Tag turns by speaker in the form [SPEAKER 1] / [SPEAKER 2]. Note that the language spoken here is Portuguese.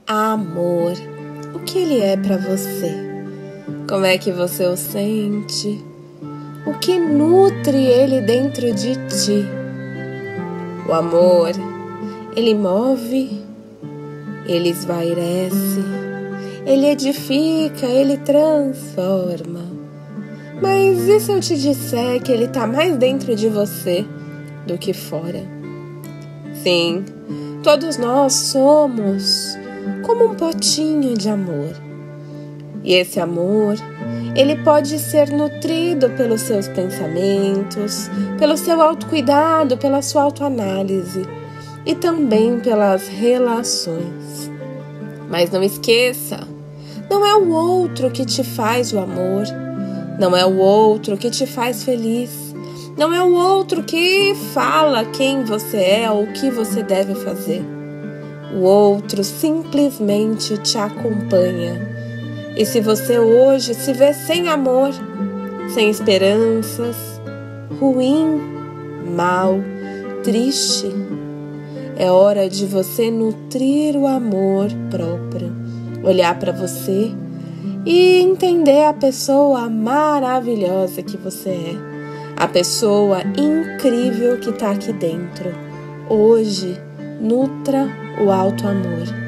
[SPEAKER 1] Amor. O que ele é para você? Como é que você o sente? O que nutre ele dentro de ti? O amor, ele move, ele esvairece, ele edifica, ele transforma. Mas e se eu te disser que ele está mais dentro de você do que fora? Sim, todos nós somos como um potinho de amor. E esse amor, ele pode ser nutrido pelos seus pensamentos, pelo seu autocuidado, pela sua autoanálise e também pelas relações. Mas não esqueça, não é o outro que te faz o amor, não é o outro que te faz feliz, não é o outro que fala quem você é ou o que você deve fazer. O outro simplesmente te acompanha. E se você hoje se vê sem amor, sem esperanças, ruim, mal, triste, é hora de você nutrir o amor próprio, olhar para você e entender a pessoa maravilhosa que você é, a pessoa incrível que está aqui dentro. Hoje, nutra o alto amor.